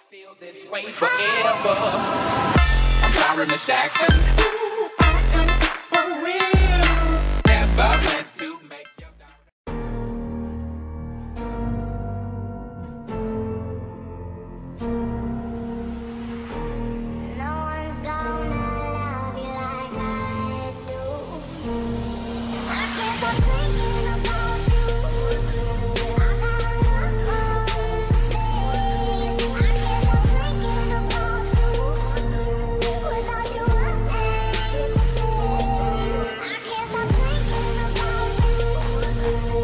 Feel this way forever. I'm Tyra Miss Jackson. Ooh, I am for real. Never meant to make you doubt. No one's gonna love you like I do. I can't stop thinking about you. I can't stop thinking about you. Without you, I can't stop thinking about you.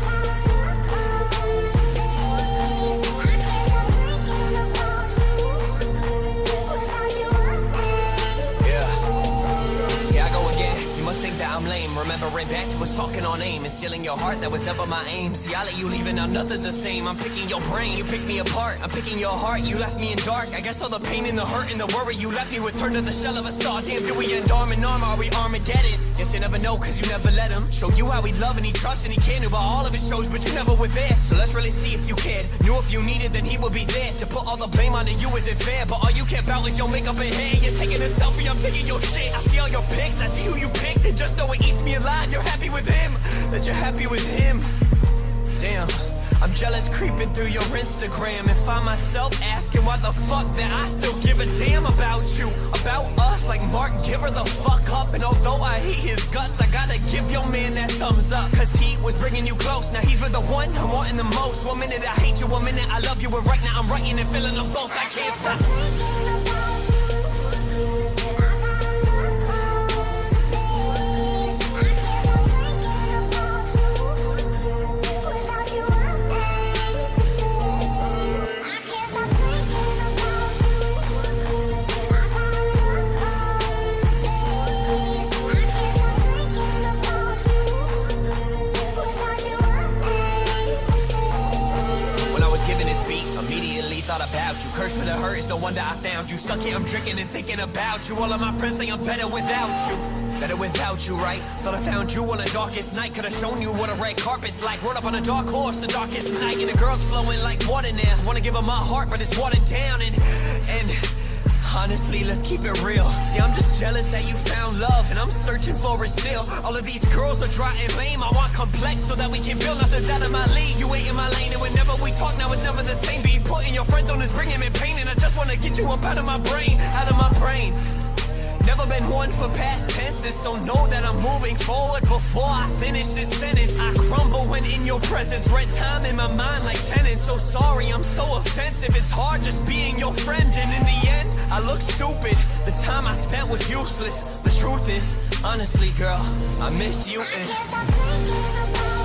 Yeah, I go again. You must think that I'm lame. Remembering back to us talking on aim and stealing your heart, that was never my aim. See, I let you leave and now nothing's the same. I'm picking your brain, you pick me apart. I'm picking your heart, you left me in dark. I guess all the pain and the hurt and the worry you left me with turned to the shell of a star. Damn, do we end arm in arm? Are we Armageddon? Guess you never know, cause you never let him show you how he love and he trust and he can do about all of his shows, but you never were there. So let's really see if you cared. Knew if you needed, then he would be there. To put all the blame onto you isn't fair, but all you care about is your makeup and hair. You're taking a selfie, I'm taking your shit. I see all your pics, I see who you picked, and just know it eats me alive. You're happy with him, that you're happy with him. Damn, I'm jealous creeping through your Instagram and find myself asking why the fuck that I still give a damn about you, about us. Like Mark, give her the fuck up. And although I hate his guts, I gotta give your man that thumbs up, cause he was bringing you close. Now he's with the one I'm wanting the most. 1 minute I hate you, 1 minute I love you, and right now I'm writing and feeling them both. I can't stop. About you, cursed with a hurt, it's no wonder I found you. Stuck here, I'm drinking and thinking about you. All of my friends say I'm better without you. Better without you, right? Thought I found you on the darkest night. Could've shown you what a red carpet's like. Rode up on a dark horse the darkest night. And the girl's flowing like water now. Wanna give her my heart, but it's watered down. And honestly, let's keep it real. See, I'm just jealous that you found love, and I'm searching for it still. All of these girls are dry and lame. I want complex so that we can build. Nothing's out of my league. You ain't in my lane, and whenever we talk now, it's never the same. Be putting your friends on is bringing me pain, and I just wanna get you up out of my brain, out of my brain. Never been one for past tenses, so know that I'm moving forward before I finish this sentence. I crumble when in your presence, red time in my mind like tenants. So sorry, I'm so offensive, it's hard just being your friend. And in the end, I look stupid, the time I spent was useless. The truth is, honestly girl, I miss you and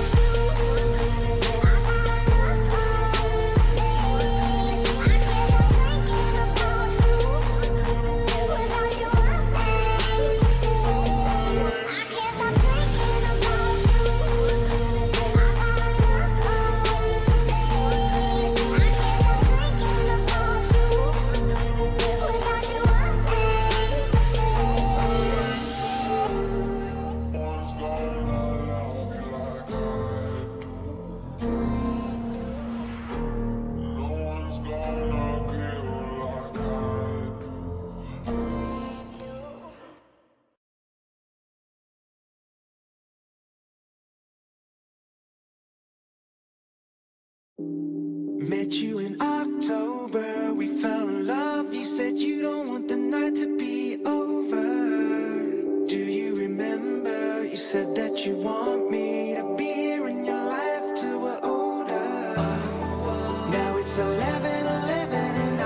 met you in October, we fell in love. You said you don't want the night to be over. Do you remember? You said that you want me to be here in your life till we're older. Now it's 11:11 and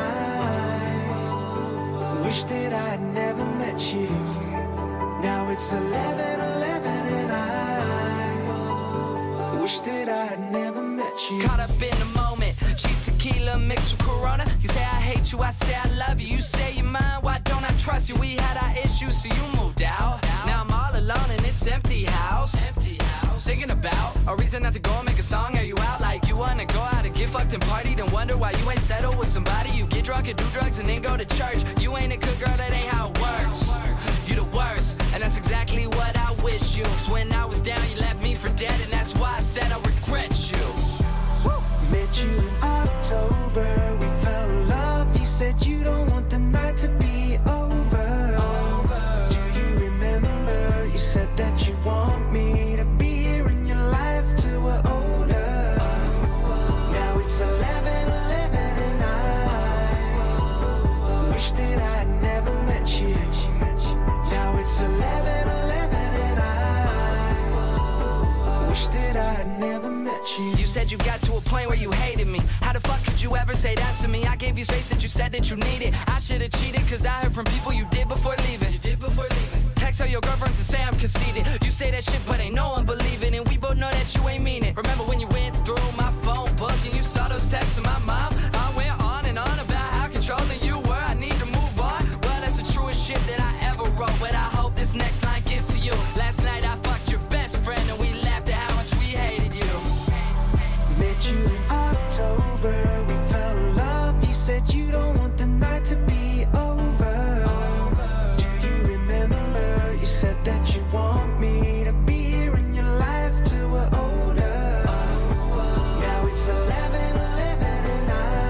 I wish that I'd never met you. Now it's 11:11 and I wish that I had never met you. Caught up in the moment, cheap tequila mixed with Corona. You say I hate you, I say I love you. You say you're mine, why don't I trust you? We had our issues, so you moved out. Now I'm all alone in this empty house. Thinking about a reason not to go and make a song. Are you out like you wanna go out and get fucked and party? Then wonder why you ain't settled with somebody. You get drunk and do drugs and then go to church. You ain't a good girl, that ain't how it works. You the worst, and that's exactly what I wish you. 'Cause when I was down, you left me for dead, and that's why I said I regret you. Met you in October, we fell in love. You said you got to a point where you hated me. How the fuck could you ever say that to me? I gave you space that you said that you needed. I should've cheated, cause I heard from people you did before leaving. Text all your girlfriends and say I'm conceited. You say that shit, but ain't no one believing. And we both know that you ain't mean it. Remember when you went through my phone book and you saw those texts of my mom? I went on and on about how controlling you were. I need to move on. Well, that's the truest shit that I ever wrote. But I hope this next line gets to you. Last night I fucked your best friend and we laughed at how much we hated you. Met you in October, we fell in love. You said you don't want the night to be over. Do you remember? You said that you want me to be here in your life till we're older. Now it's 11:11 and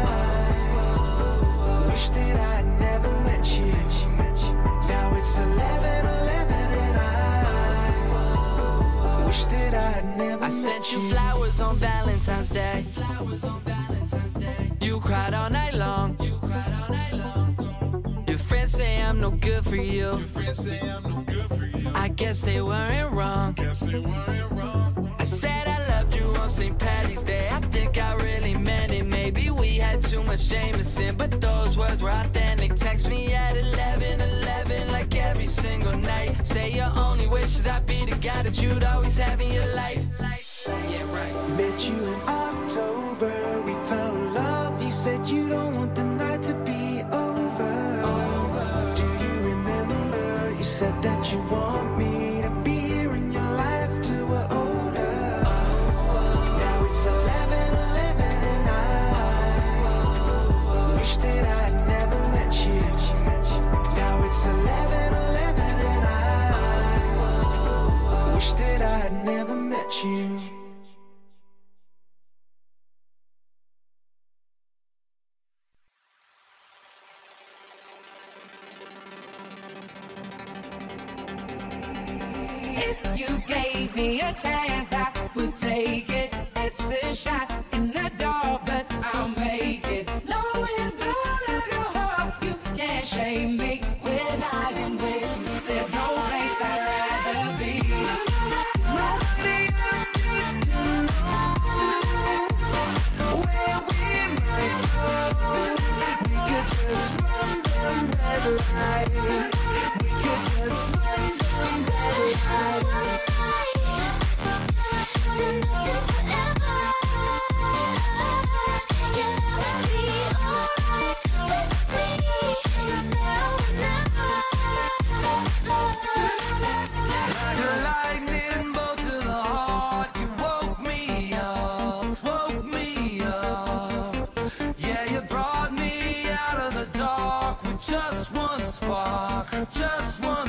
I wish that I'd never met you. Now it's 11:11 and I wish that I'd never I met sent you flowers on Valentine's Day. You cried all night long. Your friends say I'm no good for you. I guess they weren't wrong. I said I loved you on St. Patty's Day. I think I really meant it. Maybe we had too much Jameson, but those words were authentic. Text me at 11:11 like every single night. Say your only wish is I'd be the guy that you'd always have in your life. Yeah, right. Met you in October, we fell in love. You said you don't want the night to be over. Do you remember? You said that you want me to be here in your life till we're older. Now it's 11:11 and I wish that I'd never met you. Now it's 11:11 and I wish that I'd never met you. If you gave me a chance, I would take it. It's a shot in the dark, but I'll make it. Knowing all of your heart, you can't shame me. When I've been with you, there's no place I'd rather be. Nobody else needs to know where we might go. We could just run them red lights. We could just run them red lights. Like a lightning bolt to the heart, you woke me up. Yeah, you brought me out of the dark with just one spark, just one